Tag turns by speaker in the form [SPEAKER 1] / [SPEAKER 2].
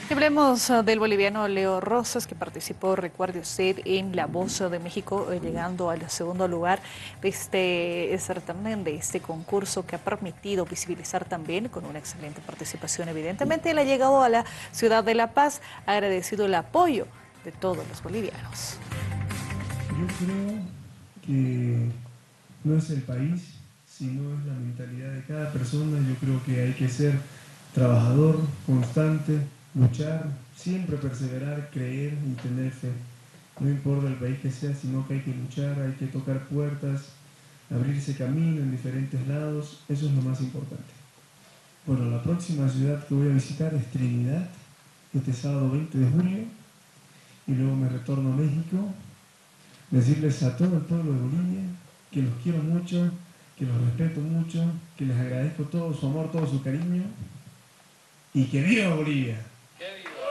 [SPEAKER 1] Y hablemos del boliviano Leo Rosas, que participó, recuerde usted, en La Voz de México, llegando al segundo lugar de este certamen, de este concurso que ha permitido visibilizar también, con una excelente participación evidentemente. Él ha llegado a la ciudad de La Paz, ha agradecido el apoyo de todos los bolivianos.
[SPEAKER 2] Yo creo que no es el país, sino es la mentalidad de cada persona. Yo creo que hay que ser trabajador, constante, luchar, siempre perseverar, creer y tener fe. No importa el país que sea, sino que hay que luchar, hay que tocar puertas, abrirse camino en diferentes lados. Eso es lo más importante. Bueno, la próxima ciudad que voy a visitar es Trinidad, este sábado 20 de julio, y luego me retorno a México. Decirles a todo el pueblo de Bolivia que los quiero mucho, que los respeto mucho, que les agradezco todo su amor, todo su cariño y que viva Bolivia. ¡Que viva!